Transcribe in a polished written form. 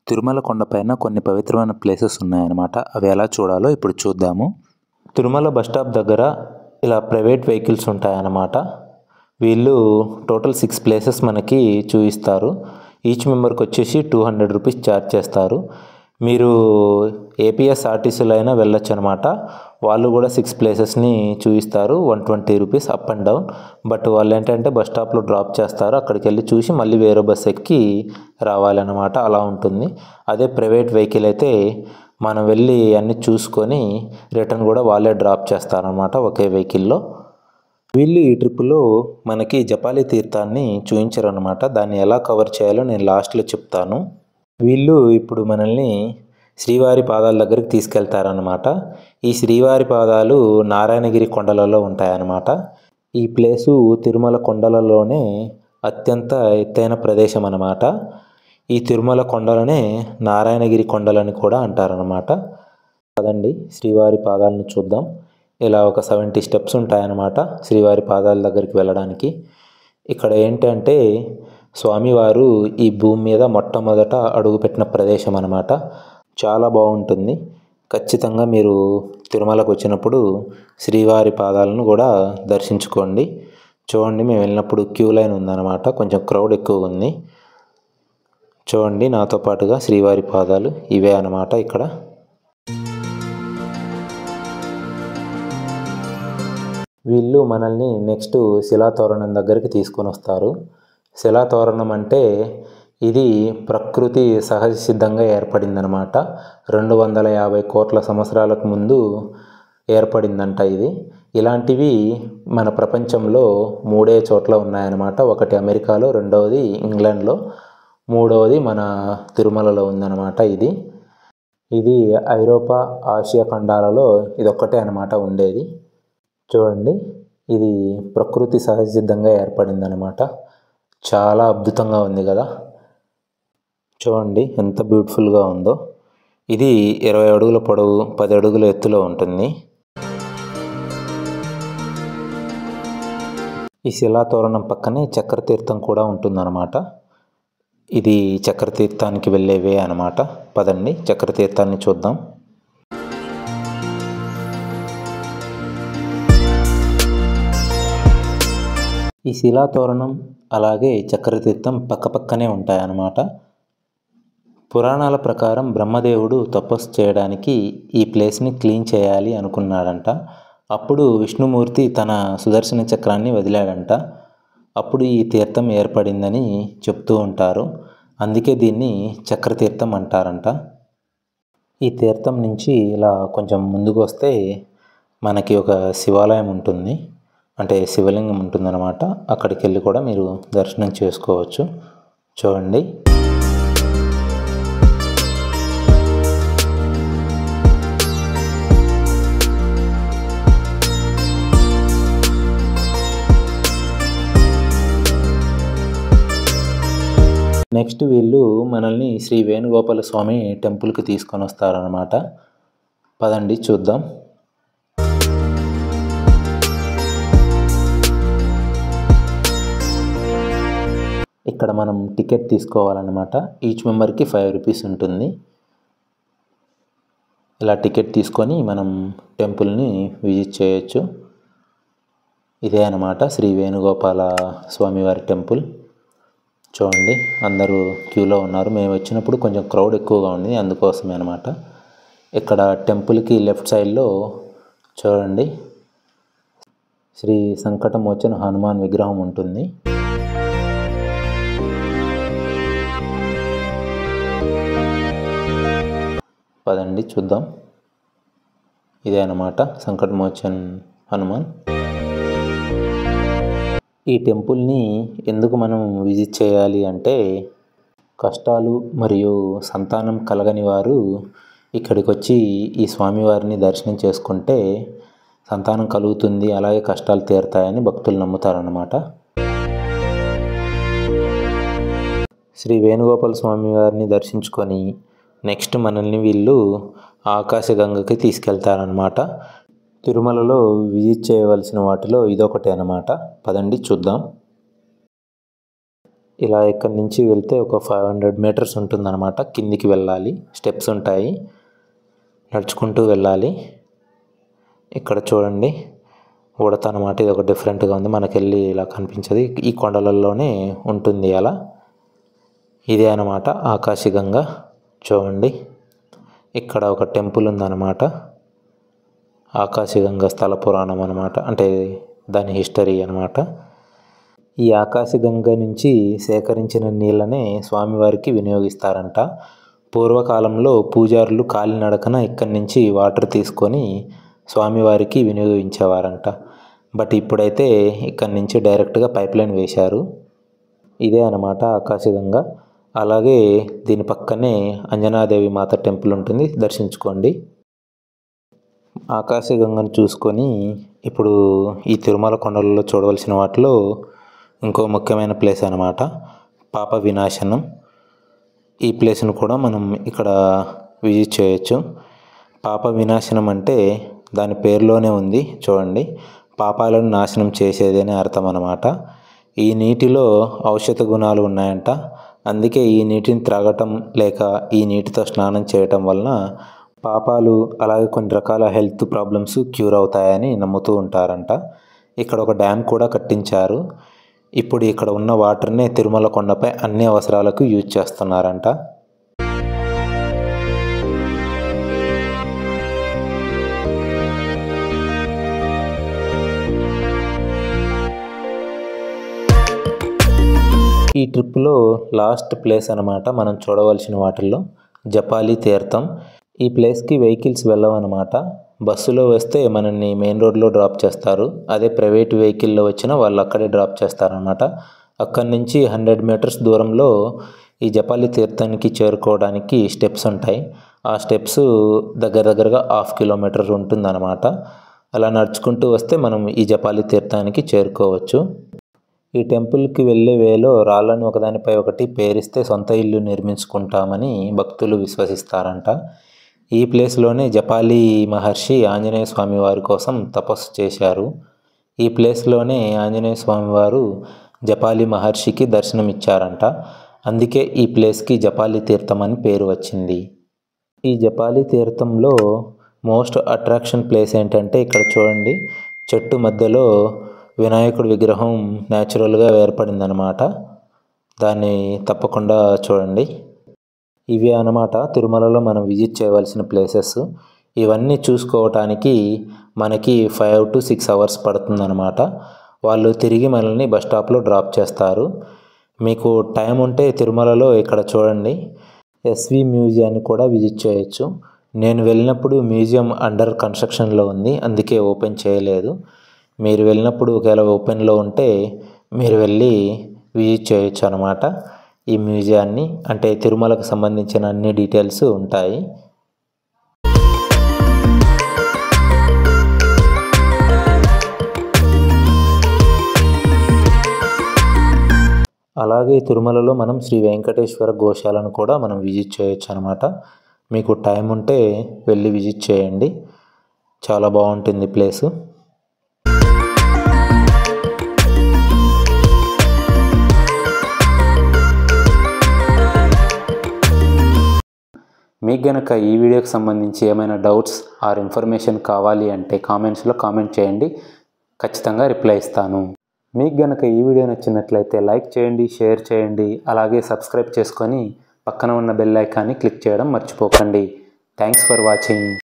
తిరుమల కొండపైన కొన్ని పవిత్రమైన ప్లేసెస్ ఉన్నాయన్నమాట. అవి ఎలా చూడాలో ఇప్పుడు చూద్దాము. తిరుమల బస్ స్టాప్ దగ్గర ఇలా ప్రైవేట్ వెహికల్స్ ఉంటాయన్నమాట. వీళ్ళు టోటల్ 6 ప్లేసెస్ మనకి చూపిస్తారు. ఈచ్ మెంబర్కి వచ్చేసి 200 రూపీస్ ఛార్జ్ చేస్తారు. మీరు ఏపీఎస్ఆర్టీసీలో అయినా వెళ్ళొచ్చు అనమాట. వాళ్ళు కూడా 6 ప్లేసెస్ని చూపిస్తారు. 120 rupees up and down. But వాళ్ళు ఏంటంటే బస్ స్టాప్లో డ్రాప్ చేస్తారు. అక్కడికి వెళ్ళి చూసి మళ్ళీ వేరే బస్ ఎక్కి రావాలన్నమాట. అలా ఉంటుంది. అదే ప్రైవేట్ వెహికల్ అయితే మనం వెళ్ళి అన్నీ చూసుకొని రిటర్న్ కూడా వాళ్ళే డ్రాప్ చేస్తారనమాట ఒకే వెహికల్లో. వీళ్ళు ఈ ట్రిప్లో మనకి జపాలి తీర్థాన్ని చూపించారనమాట. దాన్ని ఎలా కవర్ చేయాలో నేను లాస్ట్లో చెప్తాను. వీళ్ళు ఇప్పుడు మనల్ని శ్రీవారి పాదాల దగ్గరికి తీసుకెళ్తారనమాట. ఈ శ్రీవారి పాదాలు నారాయణగిరి కొండలలో ఉంటాయన్నమాట. ఈ ప్లేసు తిరుమల కొండలలోనే అత్యంత ఎత్తైన ప్రదేశం అన్నమాట. ఈ తిరుమల కొండలనే నారాయణగిరి కొండలని కూడా అంటారనమాట. కదండి శ్రీవారి పాదాలను చూద్దాం. ఇలా ఒక 70 స్టెప్స్ ఉంటాయన్నమాట శ్రీవారి పాదాల దగ్గరికి వెళ్ళడానికి. ఇక్కడ ఏంటంటే స్వామివారు ఈ భూమి మీద మొట్టమొదట అడుగుపెట్టిన ప్రదేశం అన్నమాట. చాలా బాగుంటుంది. ఖచ్చితంగా మీరు తిరుమలకు వచ్చినప్పుడు శ్రీవారి పాదాలను కూడా దర్శించుకోండి. చూడండి, మేము వెళ్ళినప్పుడు క్యూ లైన్ ఉందన్నమాట. కొంచెం క్రౌడ్ ఎక్కువ ఉంది. చూడండి, నాతో పాటుగా శ్రీవారి పాదాలు ఇవే అన్నమాట. ఇక్కడ వీళ్ళు మనల్ని నెక్స్ట్ శిలాతోరణం దగ్గరికి తీసుకొని వస్తారు. శిలాతోరణం అంటే ఇది ప్రకృతి సహజ సిద్ధంగా ఏర్పడిందనమాట. 250 కోట్ల సంవత్సరాలకు ముందు ఏర్పడిందంట ఇది. ఇలాంటివి మన ప్రపంచంలో 3 చోట్ల ఉన్నాయన్నమాట. ఒకటి అమెరికాలో, రెండవది ఇంగ్లాండ్లో, మూడవది మన తిరుమలలో ఉందన్నమాట. ఇది ఐరోపా, ఆసియా ఖండాలలో ఇదొక్కటే అనమాట ఉండేది. చూడండి, ఇది ప్రకృతి సహజ సిద్ధంగా ఏర్పడిందనమాట. చాలా అద్భుతంగా ఉంది కదా. చూడండి ఎంత బ్యూటిఫుల్గా ఉందో. ఇది 20 అడుగుల పొడవు, 10 అడుగుల ఎత్తులో ఉంటుంది. ఈ శిలాతోరణం పక్కనే చక్రతీర్థం కూడా ఉంటుందన్నమాట. ఇది చక్రతీర్థానికి వెళ్ళేవే అనమాట. పదండి చక్రతీర్థాన్ని చూద్దాం. ఈ శిలాతోరణం అలాగే చక్రతీర్థం పక్కపక్కనే ఉంటాయన్నమాట. పురాణాల ప్రకారం బ్రహ్మదేవుడు తపస్సు చేయడానికి ఈ ప్లేస్ని క్లీన్ చేయాలి అనుకున్నాడంట. అప్పుడు విష్ణుమూర్తి తన సుదర్శన చక్రాన్ని వదిలాడంట. అప్పుడు ఈ తీర్థం ఏర్పడిందని చెప్తూ ఉంటారు. అందుకే దీన్ని చక్రతీర్థం అంటారంట. ఈ తీర్థం నుంచి ఇలా కొంచెం ముందుకు వస్తే మనకి ఒక శివాలయం ఉంటుంది. అంటే శివలింగం ఉంటుందన్నమాట. అక్కడికి వెళ్ళి కూడా మీరు దర్శనం చేసుకోవచ్చు. చూడండి, నెక్స్ట్ వీళ్ళు మనల్ని శ్రీ వేణుగోపాల స్వామి టెంపుల్కి తీసుకొని వస్తారనమాట. పదండి చూద్దాం. ఇక్కడ మనం టికెట్ తీసుకోవాలన్నమాట. ఈచ్ మెంబర్కి 5 రూపీస్ ఉంటుంది. ఇలా టికెట్ తీసుకొని మనం టెంపుల్ని విజిట్ చేయొచ్చు. ఇదే అన్నమాట శ్రీ వేణుగోపాల స్వామివారి టెంపుల్. చూడండి, అందరూ క్యూలో ఉన్నారు. మేము వచ్చినప్పుడు కొంచెం క్రౌడ్ ఎక్కువగా ఉంది, అందుకోసమే అన్నమాట. ఇక్కడ టెంపుల్కి లెఫ్ట్ సైడ్లో చూడండి శ్రీ సంకటమోచన హనుమాన్ విగ్రహం ఉంటుంది. పదండి చూద్దాం. ఇదే అన్నమాట సంకటమోచన్ హనుమాన్. ఈ టెంపుల్ని ఎందుకు మనం విజిట్ చేయాలి అంటే కష్టాలు మరియు సంతానం కలగని వారు ఇక్కడికి వచ్చి ఈ స్వామివారిని దర్శనం చేసుకుంటే సంతానం కలుగుతుంది, అలాగే కష్టాలు తీరుతాయని భక్తులు నమ్ముతారన్నమాట. శ్రీ వేణుగోపాల స్వామివారిని దర్శించుకొని నెక్స్ట్ మనల్ని వీళ్ళు ఆకాశగంగకి తీసుకెళ్తారనమాట. తిరుమలలో విజిట్ చేయవలసిన వాటిలో ఇదొకటే అన్నమాట. పదండి చూద్దాం. ఇలా ఇక్కడి నుంచి వెళ్తే ఒక 500 మీటర్స్ ఉంటుందన్నమాట. కిందికి వెళ్ళాలి, స్టెప్స్ ఉంటాయి, నడుచుకుంటూ వెళ్ళాలి. ఇక్కడ చూడండి ఉడత అన్నమాట. ఇది ఒక డిఫరెంట్గా ఉంది, మనకెళ్ళి ఇలా కనిపించదు, ఈ కొండలలోనే ఉంటుంది అలా. ఇదే అన్నమాట ఆకాశగంగా. చూడండి ఇక్కడ ఒక టెంపుల్ ఉందన్నమాట, ఆకాశగంగా స్థల పురాణం అన్నమాట, అంటే దాని హిస్టరీ అన్నమాట. ఈ ఆకాశగంగా నుంచి సేకరించిన నీళ్ళనే స్వామివారికి వినియోగిస్తారంట. పూర్వకాలంలో పూజారులు కాలినడకన ఇక్కడి నుంచి వాటర్ తీసుకొని స్వామివారికి వినియోగించేవారంట. బట్ ఇప్పుడైతే ఇక్కడి నుంచి డైరెక్ట్గా పైప్ లైన్ వేశారు. ఇదే అన్నమాట ఆకాశగంగా. అలాగే దీని పక్కనే అంజనాదేవి మాత టెంపుల్ ఉంటుంది, దర్శించుకోండి. ఆకాశగంగను చూసుకొని ఇప్పుడు ఈ తిరుమల కొండలలో చూడవలసిన వాటిలో ఇంకో ముఖ్యమైన ప్లేస్ అన్నమాట పాప వినాశనం. ఈ ప్లేస్ను కూడా మనం ఇక్కడ విజిట్ చేయొచ్చు. పాప వినాశనం అంటే దాని పేరులోనే ఉంది చూడండి, పాపాలను నాశనం చేసేది అని అర్థం అన్నమాట. ఈ నీటిలో ఔషధ గుణాలు ఉన్నాయంట. అందుకే ఈ నీటిని త్రాగటం లేక ఈ నీటితో స్నానం చేయటం వలన పాపాలు అలాగే కొన్ని రకాల హెల్త్ ప్రాబ్లమ్స్ క్యూర్ అవుతాయని నమ్ముతూ ఉంటారంట. ఇక్కడ ఒక డ్యామ్ కూడా కట్టించారు. ఇప్పుడు ఇక్కడ ఉన్న వాటర్నే తిరుమల కొండపై అన్ని అవసరాలకు యూజ్ చేస్తున్నారంట. ఈ ట్రిప్లో లాస్ట్ ప్లేస్ అన్నమాట మనం చూడవలసిన వాటిల్లో జపాలి తీర్థం. ఈ ప్లేస్కి వెహికల్స్ వెళ్ళవన్నమాట. బస్సులో వస్తే మనల్ని మెయిన్ రోడ్లో డ్రాప్ చేస్తారు. అదే ప్రైవేట్ వెహికల్లో వచ్చినా వాళ్ళు అక్కడే డ్రాప్ చేస్తారనమాట. అక్కడి నుంచి 100 మీటర్స్ దూరంలో ఈ జపాలి తీర్థానికి చేరుకోవడానికి స్టెప్స్ ఉంటాయి. ఆ స్టెప్స్ దగ్గరగా 1/2 కిలోమీటర్ ఉంటుందన్నమాట. అలా నడుచుకుంటూ వస్తే మనం ఈ జపాలి తీర్థానికి చేరుకోవచ్చు. ఈ టెంపుల్కి వెళ్ళే వేలో రాళ్ళను ఒకదానిపై ఒకటి పేరిస్తే సొంత ఇల్లు నిర్మించుకుంటామని భక్తులు విశ్వసిస్తారంట. ఈ ప్లేస్లోనే జపాలి మహర్షి ఆంజనేయ స్వామి వారి కోసం తపస్సు చేశారు. ఈ ప్లేస్లోనే ఆంజనేయ స్వామి వారు జపాలి మహర్షికి దర్శనమిచ్చారంట. అందుకే ఈ ప్లేస్కి జపాలి తీర్థం అని పేరు వచ్చింది. ఈ జపాలి తీర్థంలో మోస్ట్ అట్రాక్షన్ ప్లేస్ ఏంటంటే ఇక్కడ చూడండి, చెట్టు మధ్యలో వినాయకుడి విగ్రహం న్యాచురల్గా ఏర్పడిందనమాట. దాన్ని తప్పకుండా చూడండి. ఇవి అన్నమాట తిరుమలలో మనం విజిట్ చేయవలసిన ప్లేసెస్. ఇవన్నీ చూసుకోవటానికి మనకి 5 to 6 అవర్స్ పడుతుందన్నమాట. వాళ్ళు తిరిగి మనల్ని బస్ స్టాప్లో డ్రాప్ చేస్తారు. మీకు టైం ఉంటే తిరుమలలో ఇక్కడ చూడండి, ఎస్వి మ్యూజియాన్ని కూడా విజిట్ చేయొచ్చు. నేను వెళ్ళినప్పుడు మ్యూజియం అండర్ కన్స్ట్రక్షన్లో ఉంది, అందుకే ఓపెన్ చేయలేదు. మీరు వెళ్ళినప్పుడు ఒకవేళ ఓపెన్లో ఉంటే మీరు వెళ్ళి విజిట్ చేయొచ్చు అన్నమాట ఈ మ్యూజియాన్ని. అంటే తిరుమలకు సంబంధించిన అన్ని డీటెయిల్స్ ఉంటాయి. అలాగే తిరుమలలో మనం శ్రీ వెంకటేశ్వర గోశాలను కూడా మనం విజిట్ చేయొచ్చు అనమాట. మీకు టైం ఉంటే వెళ్ళి విజిట్ చేయండి, చాలా బాగుంటుంది ప్లేసు. మీకు గనక ఈ వీడియోకి సంబంధించి ఏమైనా డౌట్స్ ఆర్ ఇన్ఫర్మేషన్ కావాలి అంటే కామెంట్స్లో కామెంట్ చేయండి, ఖచ్చితంగా రిప్లై ఇస్తాను. మీకు గనక ఈ వీడియో నచ్చినట్లయితే లైక్ చేయండి, షేర్ చేయండి, అలాగే సబ్స్క్రైబ్ చేసుకొని పక్కన ఉన్న బెల్ ఐకాన్ని క్లిక్ చేయడం మర్చిపోకండి. Thanks for watching.